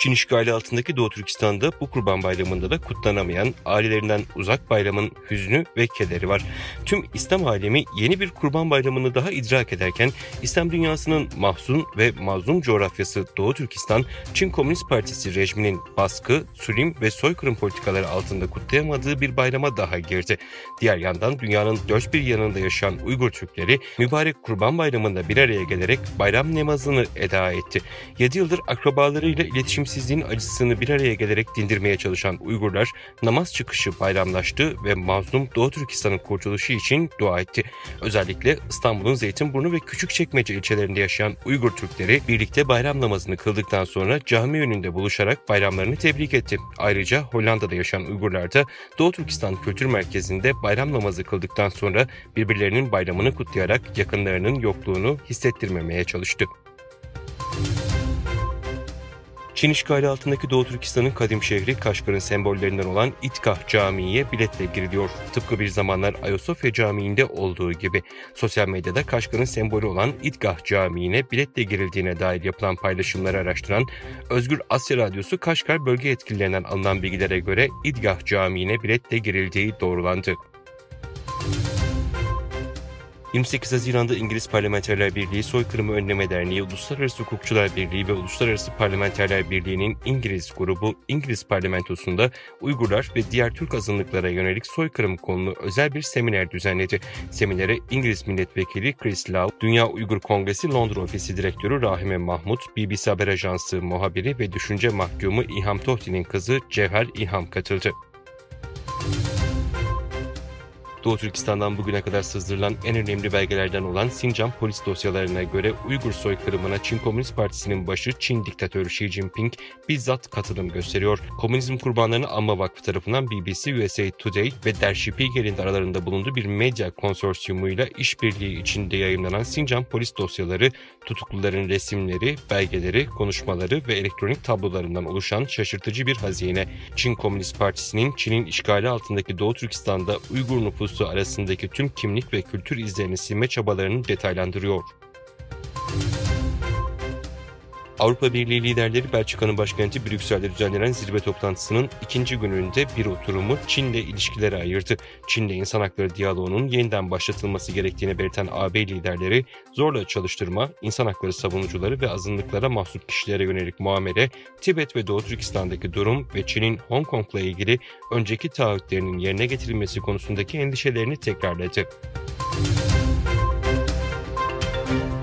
Çin işgali altındaki Doğu Türkistan'da bu Kurban Bayramı'nda da kutlanamayan, ailelerinden uzak bayramın hüznü ve kederi var. Tüm İslam alemi yeni bir Kurban Bayramı'nı daha idrak ederken, İslam dünyasının mahzun ve mazlum coğrafyası Doğu Türkistan, Çin Komünist Partisi rejiminin baskı, zulüm ve soykırım politikaları altında kutlayamadığı bir bayrama daha girdi. Diğer yandan dünyanın dört bir yanında yaşayan Uygur Türkleri, mübarek Kurban Bayramı'nda bir araya gelerek bayram namazını eda etti. 7 yıldır akrabalarıyla iletişimsizliğin acısını bir araya gelerek dindirmeye çalışan Uygurlar, namaz çıkışı bayramlaştı ve mazlum Doğu Türkistan'ın kurtuluşu için dua etti. Özellikle İstanbul'un Zeytinburnu ve Küçükçekmece ilçelerinde yaşayan Uygur Türkleri birlikte bayram namazını kıldıktan sonra cami önünde buluşarak bayramlarını tebrik etti. Ayrıca Hollanda'da yaşayan Uygurlar da Doğu Türkistan Kültür Merkezi'nde bayram namazı kıldıktan sonra birbirlerinin bayramını kutlayarak yakınlarının yokluğunu hissettirmemeye çalıştı. Çin işgali altındaki Doğu Türkistan'ın kadim şehri Kaşgar'ın sembollerinden olan İtgah Camii'ye biletle giriliyor. Tıpkı bir zamanlar Ayasofya Camii'nde olduğu gibi. Sosyal medyada Kaşgar'ın sembolü olan İtgah Camii'ne biletle girildiğine dair yapılan paylaşımları araştıran Özgür Asya Radyosu Kaşgar bölge yetkililerinden alınan bilgilere göre İtgah Camii'ne biletle girildiği doğrulandı. 28 Haziran'da İngiliz Parlamenterler Birliği, Soykırımı Önleme Derneği, Uluslararası Hukukçular Birliği ve Uluslararası Parlamenterler Birliği'nin İngiliz grubu İngiliz Parlamentosu'nda Uygurlar ve diğer Türk azınlıklara yönelik soykırım konulu özel bir seminer düzenledi. Seminere İngiliz Milletvekili Chris Lowe, Dünya Uygur Kongresi Londra Ofisi Direktörü Rahime Mahmut, BBC Haber Ajansı muhabiri ve düşünce mahkumu İlham Tohti'nin kızı Cevher İlham katıldı. Doğu Türkistan'dan bugüne kadar sızdırılan en önemli belgelerden olan Sincan polis dosyalarına göre Uygur soykırımına Çin Komünist Partisi'nin başı Çin diktatörü Xi Jinping bizzat katılım gösteriyor. Komünizm Kurbanlarını Anma Vakfı tarafından BBC USA Today ve Der Spiegel'in de aralarında bulunduğu bir medya konsorsiyumuyla işbirliği içinde yayımlanan Sincan polis dosyaları, tutukluların resimleri, belgeleri, konuşmaları ve elektronik tablolarından oluşan şaşırtıcı bir hazine. Çin Komünist Partisi'nin Çin'in işgali altındaki Doğu Türkistan'da Uygur nüfusu arasındaki tüm kimlik ve kültür izlerini silme çabalarını detaylandırıyor. Avrupa Birliği liderleri Belçika'nın başkenti Brüksel'de düzenlenen zirve toplantısının ikinci gününde bir oturumu Çin'le ilişkilere ayırdı. Çin'le insan hakları diyaloğunun yeniden başlatılması gerektiğini belirten AB liderleri, zorla çalıştırma, insan hakları savunucuları ve azınlıklara mahsup kişilere yönelik muamele, Tibet ve Doğu Türkistan'daki durum ve Çin'in Hong Kong'la ilgili önceki taahhütlerinin yerine getirilmesi konusundaki endişelerini tekrarladı.